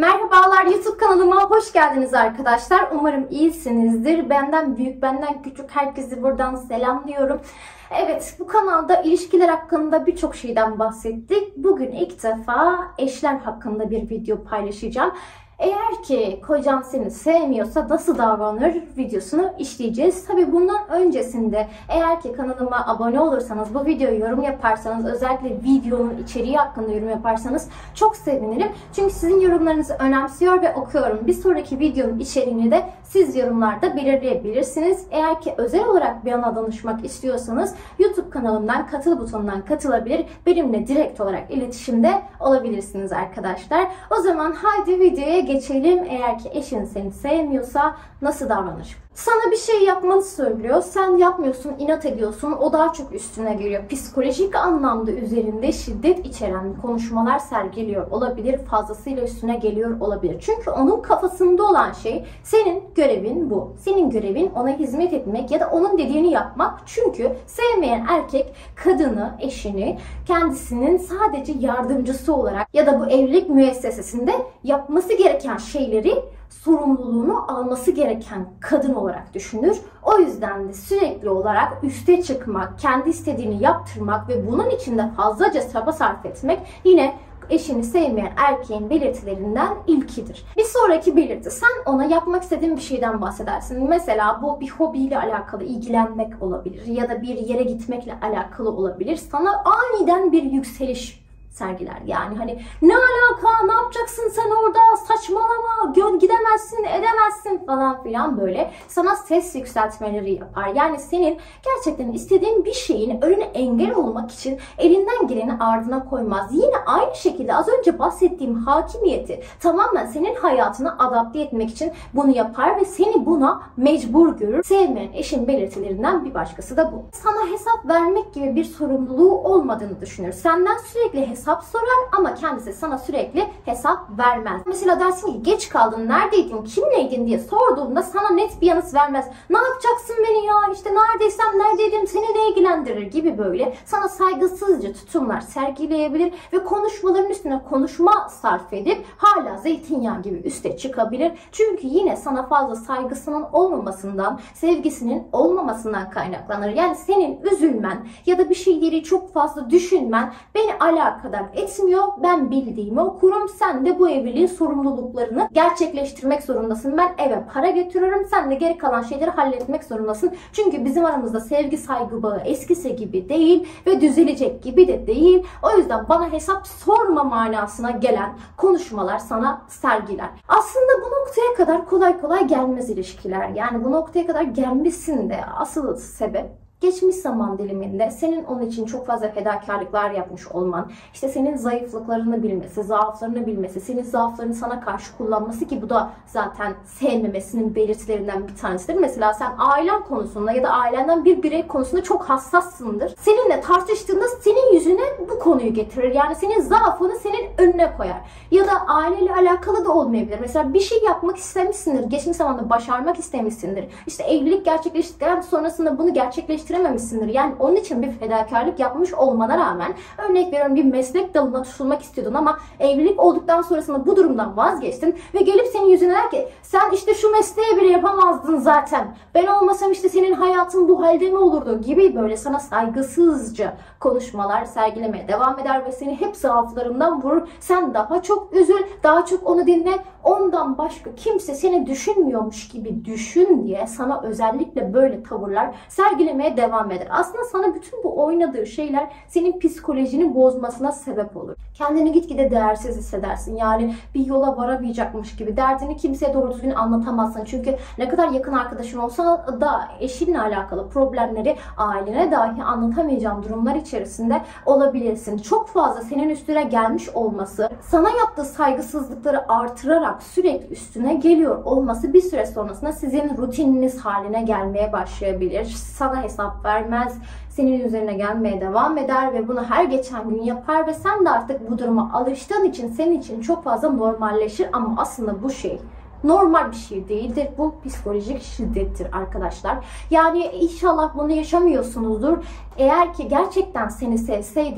Merhabalar, YouTube kanalıma hoş geldiniz arkadaşlar. Umarım iyisinizdir. Benden büyük, benden küçük herkesi buradan selamlıyorum. Evet, bu kanalda ilişkiler hakkında birçok şeyden bahsettik. Bugün ilk defa eşler hakkında bir video paylaşacağım. Eğer ki kocan seni sevmiyorsa nasıl davranır videosunu işleyeceğiz. Tabi bundan öncesinde eğer ki kanalıma abone olursanız, bu videoyu yorum yaparsanız, özellikle videonun içeriği hakkında yorum yaparsanız çok sevinirim. Çünkü sizin yorumlarınızı önemsiyor ve okuyorum. Bir sonraki videonun içeriğini de siz yorumlarda belirleyebilirsiniz. Eğer ki özel olarak bana danışmak istiyorsanız YouTube kanalımdan katıl butonundan katılabilir. Benimle direkt olarak iletişimde olabilirsiniz arkadaşlar. O zaman haydi videoya geçelim. Eğer ki eşin seni sevmiyorsa nasıl davranır? Sana bir şey yapmanı söylüyor. Sen yapmıyorsun, inat ediyorsun. O daha çok üstüne geliyor. Psikolojik anlamda üzerinde şiddet içeren konuşmalar sergiliyor olabilir. Fazlasıyla üstüne geliyor olabilir. Çünkü onun kafasında olan şey senin görevin bu. Senin görevin ona hizmet etmek ya da onun dediğini yapmak. Çünkü sevmeyen erkek kadını, eşini kendisinin sadece yardımcısı olarak ya da bu evlilik müessesesinde yapması gereken şeyleri, sorumluluğunu alması gereken kadın olarak düşünür. O yüzden de sürekli olarak üste çıkmak, kendi istediğini yaptırmak ve bunun için de fazlaca çaba sarf etmek yine eşini sevmeyen erkeğin belirtilerinden ilkidir. Bir sonraki belirti, sen ona yapmak istediğin bir şeyden bahsedersin. Mesela bu bir hobiyle alakalı, ilgilenmek olabilir ya da bir yere gitmekle alakalı olabilir. Sana aniden bir yükseliş sergiler. Yani hani ne alaka, ne yapacaksın sen orada, saçmalama, gidemezsin, edemezsin falan filan, böyle sana ses yükseltmeleri yapar. Yani senin gerçekten istediğin bir şeyin önüne engel olmak için elinden geleni ardına koymaz. Yine aynı şekilde az önce bahsettiğim hakimiyeti tamamen senin hayatına adapte etmek için bunu yapar ve seni buna mecbur görür. Sevmeyen eşin belirtilerinden bir başkası da bu. Sana hesap vermek gibi bir sorumluluğu olmadığını düşünür. Senden sürekli hesap sorar ama kendisi sana sürekli hesap vermez. Mesela dersin ki geç kaldın, neredeydin, kimleydin diye sorduğunda sana net bir yanıt vermez. Ne yapacaksın beni ya, işte neredeysem neredeydim, seni ne ilgilendirir gibi böyle sana saygısızca tutumlar sergileyebilir ve konuşmaların üstüne konuşma sarf edip hala zeytinyağı gibi üste çıkabilir. Çünkü yine sana fazla saygısının olmamasından, sevgisinin olmamasından kaynaklanır. Yani senin üzülmen ya da bir şeyleri çok fazla düşünmen beni alakadar etmiyor. Ben bildiğimi okurum. Sen de bu evliliğin sorumluluklarını gerçekleştirmek zorundasın. Ben eve para getiriyorum. Sen de geri kalan şeyleri halletmek zorundasın. Çünkü bizim aramızda sevgi, saygı bağı eskisi gibi değil ve düzelecek gibi de değil. O yüzden bana hesap sorma manasına gelen konuşmalar sana sergiler. Aslında bu noktaya kadar kolay kolay gelmez ilişkiler. Yani bu noktaya kadar gelmesinde asıl sebep, geçmiş zaman diliminde senin onun için çok fazla fedakarlıklar yapmış olman, işte senin zayıflıklarını bilmesi, zaaflarını bilmesi, senin zaaflarını sana karşı kullanması, ki bu da zaten sevmemesinin belirtilerinden bir tanesidir. Mesela sen ailen konusunda ya da ailenden bir birey konusunda çok hassassındır. Seninle tartıştığında senin yüzüne bu konuyu getirir. Yani senin zaafını senin önüne koyar. Ya da aileyle alakalı da olmayabilir. Mesela bir şey yapmak istemişsindir, geçmiş zamanda başarmak istemişsindir. İşte evlilik gerçekleştikten sonrasında bunu gerçekleştirememişsindir. Yani onun için bir fedakarlık yapmış olmana rağmen, örnek veriyorum, bir meslek dalına tutulmak istiyordun ama evlilik olduktan sonrasında bu durumdan vazgeçtin ve gelip senin yüzüne der ki sen işte şu mesleği bile yapamazdın zaten, ben olmasam işte senin hayatın bu halde mi olurdu gibi böyle sana saygısızca konuşmalar sergilemeye devam eder ve seni hep zaaflarından vurur. Sen daha çok üzül, daha çok onu dinle, ondan başka kimse seni düşünmüyormuş gibi düşün diye sana özellikle böyle tavırlar sergilemeye devam eder. Aslında sana bütün bu oynadığı şeyler senin psikolojini bozmasına sebep olur. Kendini gitgide değersiz hissedersin. Yani bir yola varamayacakmış gibi derdini kimseye doğru düzgün anlatamazsın. Çünkü ne kadar yakın arkadaşın olsa da eşinle alakalı problemleri ailene dahi anlatamayacağın durumlar içerisinde olabilirsin. Çok fazla senin üstüne gelmiş olması, sana yaptığı saygısızlıkları artırarak sürekli üstüne geliyor olması bir süre sonrasında sizin rutininiz haline gelmeye başlayabilir. Sana hesap vermez, senin üzerine gelmeye devam eder ve bunu her geçen gün yapar ve sen de artık bu duruma alıştığın için senin için çok fazla normalleşir ama aslında bu şey normal bir şey değildir. Bu psikolojik şiddettir arkadaşlar. Yani inşallah bunu yaşamıyorsunuzdur. Eğer ki gerçekten seni sevseydi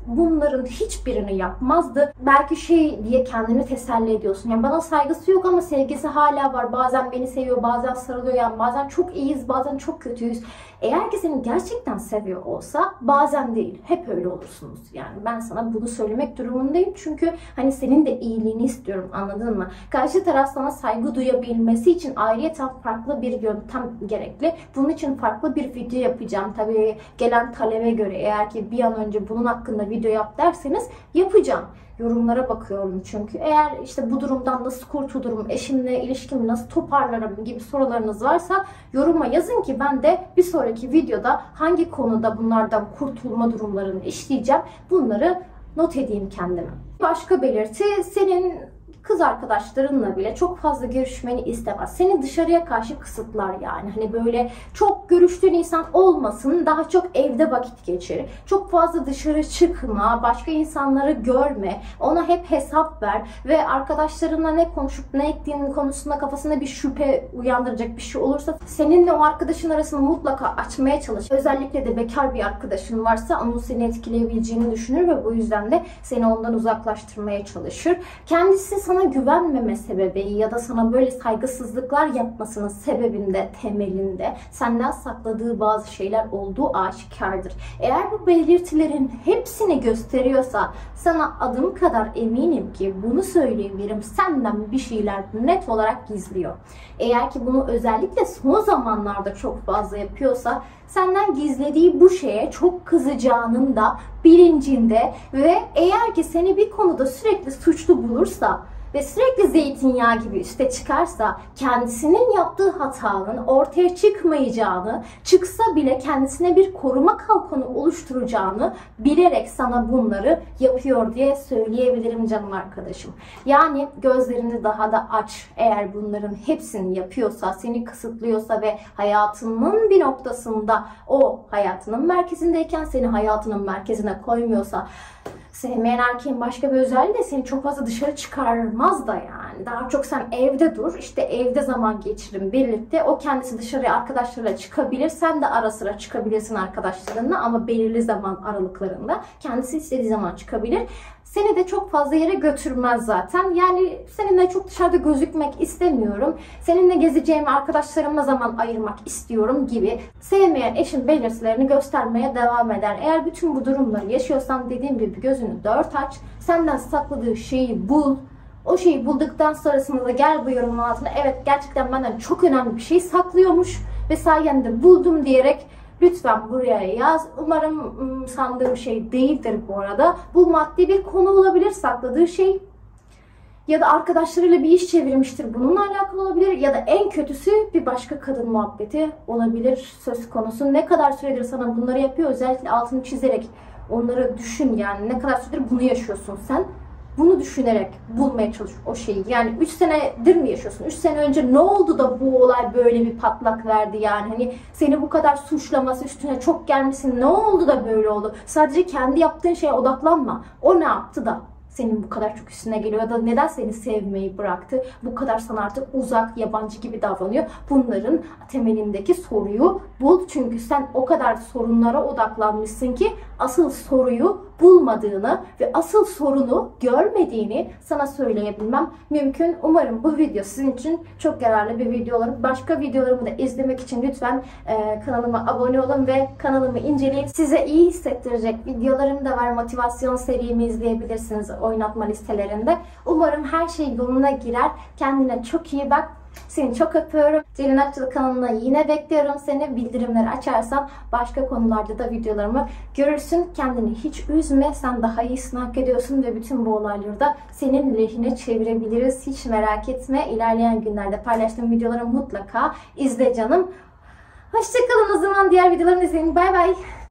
bunların hiçbirini yapmazdı. Belki şey diye kendini teselli ediyorsun. Yani bana saygısı yok ama sevgisi hala var. Bazen beni seviyor, bazen sarılıyor. Yani bazen çok iyiyiz, bazen çok kötüyüz. Eğer ki seni gerçekten seviyor olsa bazen değil, hep öyle olursunuz. Yani ben sana bunu söylemek durumundayım. Çünkü hani senin de iyiliğini istiyorum, anladın mı? Karşı taraf sana saygı duyabilmesi için ayrıyeten farklı bir yöntem gerekli. Bunun için farklı bir video yapacağım. Tabii gelen talebe göre, eğer ki bir an önce bunun hakkında video yap derseniz yapacağım. Yorumlara bakıyorum çünkü. Eğer işte bu durumdan nasıl kurtulurum, eşimle ilişkimi nasıl toparlarım gibi sorularınız varsa yoruma yazın ki ben de bir sonraki videoda hangi konuda bunlardan kurtulma durumlarını işleyeceğim. Bunları not edeyim kendime. Başka belirti, senin kız arkadaşlarınla bile çok fazla görüşmeni istemez. Seni dışarıya karşı kısıtlar yani. Hani böyle çok görüştüğün insan olmasın, daha çok evde vakit geçir. Çok fazla dışarı çıkma, başka insanları görme, ona hep hesap ver ve arkadaşlarınla ne konuşup ne ettiğinin konusunda kafasında bir şüphe uyandıracak bir şey olursa seninle o arkadaşın arasını mutlaka açmaya çalış. Özellikle de bekar bir arkadaşın varsa onun seni etkileyebileceğini düşünür ve bu yüzden de seni ondan uzaklaştırmaya çalışır. Kendisi sana güvenmeme sebebi ya da sana böyle saygısızlıklar yapmasının sebebinde, temelinde senden sakladığı bazı şeyler olduğu aşikardır. Eğer bu belirtilerin hepsini gösteriyorsa sana adım kadar eminim ki bunu söyleyebilirim, senden bir şeyler net olarak gizliyor. Eğer ki bunu özellikle son zamanlarda çok fazla yapıyorsa senden gizlediği bu şeye çok kızacağının da bilincinde ve eğer ki seni bir konuda sürekli suçlu bulursa ve sürekli zeytinyağı gibi üste çıkarsa kendisinin yaptığı hatanın ortaya çıkmayacağını, çıksa bile kendisine bir koruma kalkanı oluşturacağını bilerek sana bunları yapıyor diye söyleyebilirim canım arkadaşım. Yani gözlerini daha da aç, eğer bunların hepsini yapıyorsa, seni kısıtlıyorsa ve hayatının bir noktasında o hayatının merkezindeyken seni hayatının merkezine koymuyorsa, sevmeyen erkeğin başka bir özelliği de seni çok fazla dışarı çıkarmaz da yani. Daha çok sen evde dur, işte evde zaman geçirin birlikte. O kendisi dışarıya arkadaşlarıyla çıkabilir. Sen de ara sıra çıkabilirsin arkadaşlarınla ama belirli zaman aralıklarında. Kendisi istediği zaman çıkabilir. Seni de çok fazla yere götürmez zaten. Yani seninle çok dışarıda gözükmek istemiyorum. Seninle gezeceğim arkadaşlarıma zaman ayırmak istiyorum gibi sevmeyen eşin belirtilerini göstermeye devam eder. Eğer bütün bu durumları yaşıyorsan dediğim gibi gözünü dört aç. Senden sakladığı şeyi bul. O şeyi bulduktan sonrasında da gel bu yorumun altına, evet gerçekten benden çok önemli bir şey saklıyormuş ve sayende buldum diyerek lütfen buraya yaz. Umarım sandığım şey değildir bu arada. Bu maddi bir konu olabilir, sakladığı şey. Ya da arkadaşlarıyla bir iş çevirmiştir. Bununla alakalı olabilir. Ya da en kötüsü bir başka kadın muhabbeti olabilir söz konusu. Ne kadar süredir sana bunları yapıyor? Özellikle altını çizerek onları düşün yani. Ne kadar süredir bunu yaşıyorsun sen? Bunu düşünerek bulmaya çalış o şeyi. Yani 3 senedir mi yaşıyorsun? 3 sene önce ne oldu da bu olay böyle bir patlak verdi yani? Hani seni bu kadar suçlaması, üstüne çok gelmesin, ne oldu da böyle oldu? Sadece kendi yaptığın şeye odaklanma. O ne yaptı da senin bu kadar çok üstüne geliyor ya da neden seni sevmeyi bıraktı? Bu kadar sana artık uzak, yabancı gibi davranıyor. Bunların temelindeki soruyu bul. Çünkü sen o kadar sorunlara odaklanmışsın ki asıl soruyu bulmadığını ve asıl sorunu görmediğini sana söyleyebilmem mümkün. Umarım bu video sizin için çok yararlı bir video olur. Başka videolarımı da izlemek için lütfen kanalıma abone olun ve kanalımı inceleyin. Size iyi hissettirecek videolarım da var. Motivasyon serimi izleyebilirsiniz oynatma listelerinde. Umarım her şey yoluna girer. Kendine çok iyi bak. Seni çok öpüyorum. Celin Akçalı kanalına yine bekliyorum seni. Bildirimleri açarsan başka konularda da videolarımı görürsün. Kendini hiç üzme. Sen daha iyisini hak ediyorsun ve bütün bu olayları da senin lehine çevirebiliriz. Hiç merak etme. İlerleyen günlerde paylaştığım videoları mutlaka izle canım. Hoşçakalın o zaman. Diğer videolarımı izleyin. Bay bay.